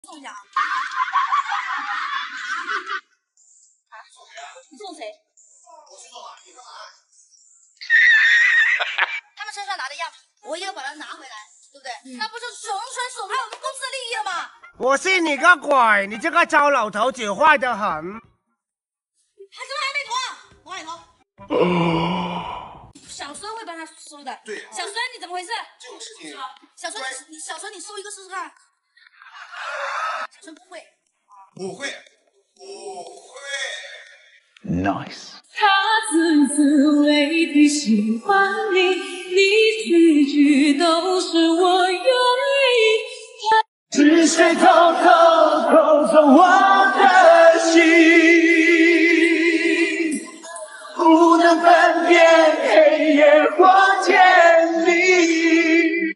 送一下啊！你送谁？我去送啊！你干嘛？他们身上拿的样品，我也要把它拿回来，对不对？那不是纯损害我们公司的利益了吗？ 我信你个鬼！你这个糟老头子坏得很。 还怎么还没投啊？往里投。小孙会帮他收的。对。小孙，你怎么回事？这种事情。小孙，你收一个试试看。小孙不会。不会。 Nice。 他字字未必喜欢你，你句句都是我愿意。 是谁偷走我的心？不能分辨黑夜或天明。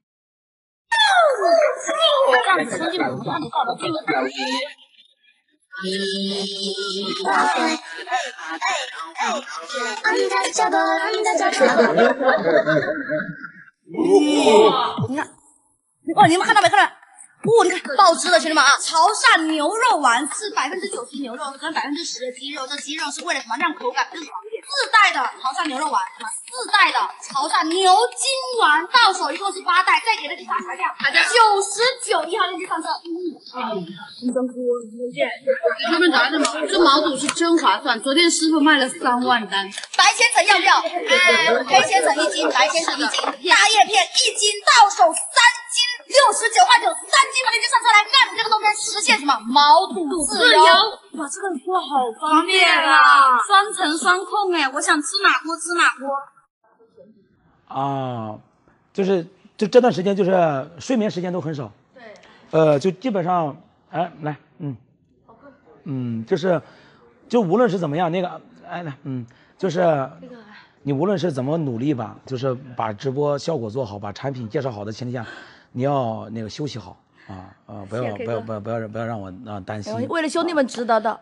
这样子兄弟们，让你搞到这个程序。你看，哦，你们看到没？看到？你看爆汁了，兄弟们啊！潮汕牛肉丸是90%牛肉跟10%的鸡肉，这鸡肉是为了什么？让口感更好一点。自带的潮汕牛肉丸，自带的潮汕牛筋丸，到手一共是8袋，再给了其他调料，99，1号链接上车。 他们拿着这毛肚是真划算，昨天师傅卖了3万单。 白千层要不要？黑千层1斤，白千层1斤，大叶片1斤，到手3斤，69块9，3斤把链接上车来，让你这个冬天实现什么？毛肚自由。 哇，这个锅好方便啊，双层双控哎，我想吃哪锅吃哪锅。 啊，就这段时间就是睡眠时间都很少。对。就基本上，哎，来，就无论是怎么样，那个，哎，来，就是你无论是怎么努力吧，就是把直播效果做好，把产品介绍好的前提下，你要那个休息好不要让我担心。 为了兄弟们值得的。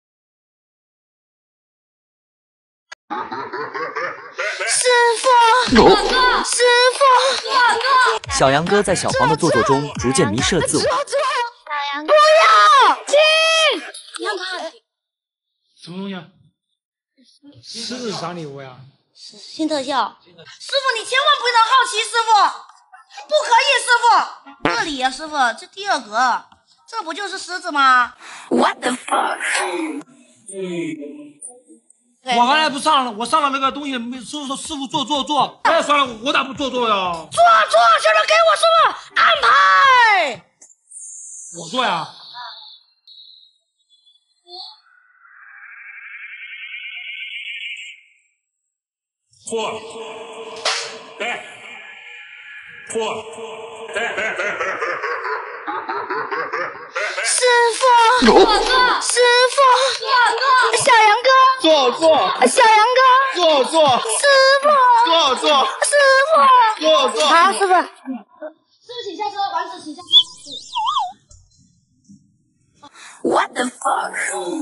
师傅，师傅， 小杨哥在小黄的做作中逐渐迷失了自我。 不要停！你看他什么东西啊？狮子啥礼物呀？ 新特效。师傅，你千万不能好奇，师傅，不可以，师傅。这里呀，师傅，这第2格，这不就是狮子吗 ？What the fuck？ 我刚才不上了，我上了那个东西，师傅说师傅做，哎算了，我咋不做呀？ 做，现在给我师傅安排。 我做呀。 师傅，师傅，小杨哥， 做， 小杨哥， 做， 师傅， 做， 师傅， 做， 好，师傅，师傅请下车，丸子请下车。What the fuck？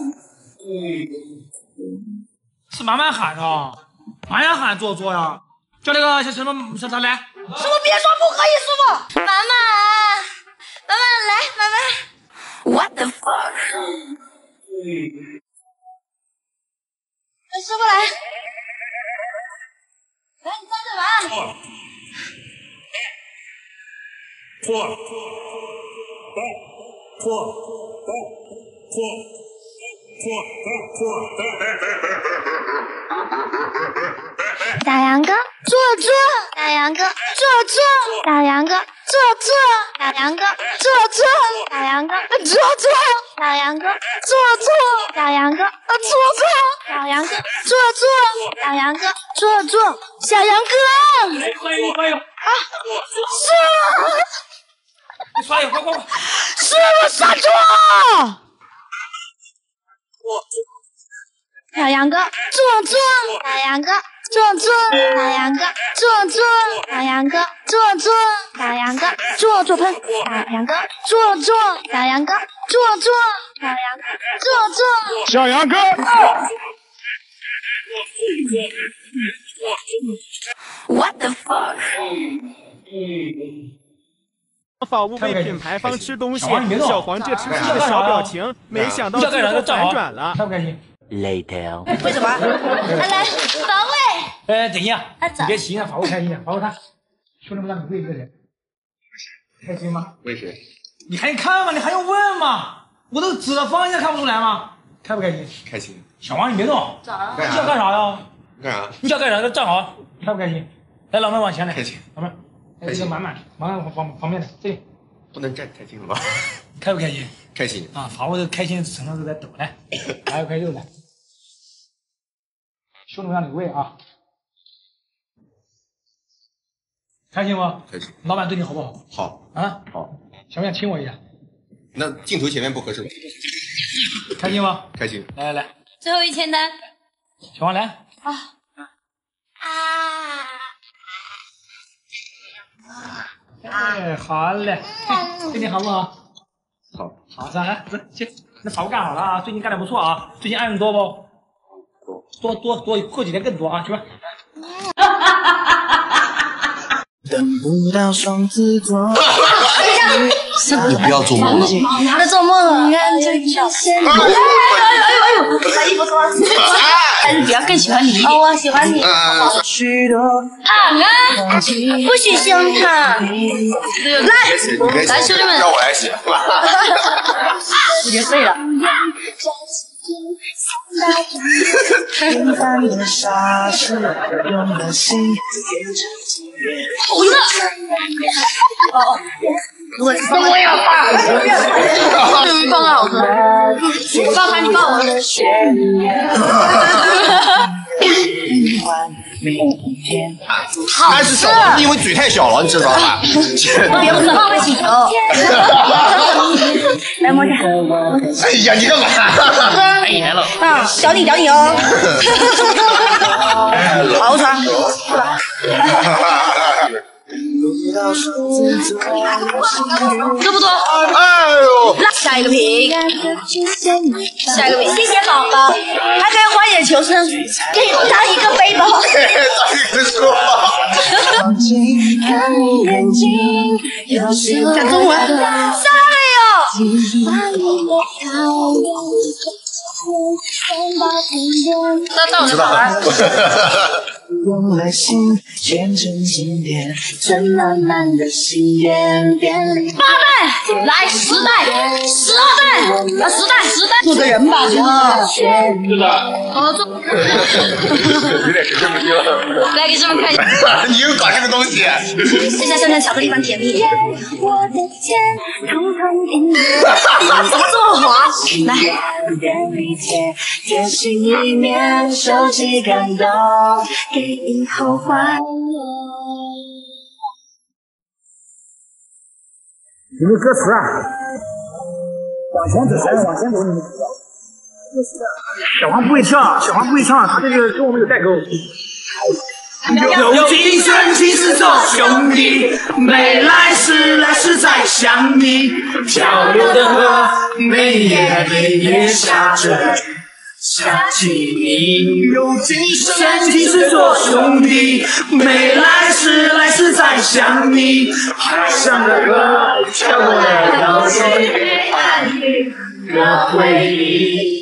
是慢慢喊啊，慢点喊做呀，叫那个什么他来。 师傅别说不可以，师傅，慢慢来，慢慢。What the fuck？ 师傅来，你站着玩。 小杨哥， 坐， 小杨哥， 坐， 小杨哥， 坐， 小杨哥， 坐， 小杨哥， 坐， 小杨哥， 坐， 小杨哥， 小杨哥， 坐，小杨哥， 坐，小杨哥， 欢迎啊，是， 你刷一个，快！ 师傅上桌。 小杨哥， 坐， 小杨哥， 坐， 小杨哥，小杨哥，小杨哥， 坐喷， 小杨哥， 坐， 小杨哥， 小杨哥。 What the fuck？ 法务为品牌方吃东西，小黄这吃鸡的小表情，没想到最后反转了。 开不开心 ？Later。 为什么？来，防卫。 等一下，你别急啊，法务开心，法务他兄弟们让你喂一个人，开心吗？ 喂谁？ 你还看吗？你还用问吗？我都指了方向看不出来吗？开不开心？ 开心。 小王你别动， 咋了？ 你想干啥呀？ 干啥？ 你想干啥？站好，开不开心？来，老妹往前来。 开心。 老妹，这个满旁边的这里。 不能站太近了吧？ 开不开心？ 开心啊！法务的开心程度都在抖。来，来一块肉来，兄弟们让你喂啊！开心不？ 开心。 老板对你好不好？ 好啊， 好。 想不想亲我一下？ 那镜头前面不合适吧？ 开心吗？ 开心。 来， 最后一签单。 小王来。哎，好嘞，对你好不好？ 好， 好噻，来，去，那法务干好了啊，最近干得不错啊，最近案子多不？多，过几天更多啊，去吧。 等不到双子座。 你不要做梦了。 他在做梦了。把衣服脱了。 但是比较更喜欢你。 哦，我喜欢你。 糖啊！ 不许凶他。 来，兄弟们， 让我来洗。 我觉得对了。 我用了。 我吃我也要抱。 抱的好喝。我抱他，你抱我。 但是小王是因为嘴太小了，你知道吧？ 别不是放会请求。来摸一下。 哎呀，你干嘛？哎呀了。 啊，屌你哦。好爽。 多不多？ 哎呦！ 下一个屏，下一个屏，谢谢宝宝，还可以换点求生，可以当一个背包。讲中文，sorry 哦。 到我的法了。 用了心见证经典，最浪漫的心愿便利。 8倍，来10袋，12袋啊，10袋， 做个人吧，行吗？ 是的。 好做。 有点神经病了。 来给这么看。 你又搞这个东西。 现在像巧克力般甜蜜。怎么这么滑？来。 贴心一面，收集感动，给以后欢乐。 你们歌词啊，往前走，往前走，你。小黄不会唱，他这个跟我们有代沟。 有今生今世做兄弟，没来世再想你。漂流的河，每夜下着。想起你，有今生今世做兄弟，没来世再想你。海上的歌，飘过了遥远黑暗里的回忆。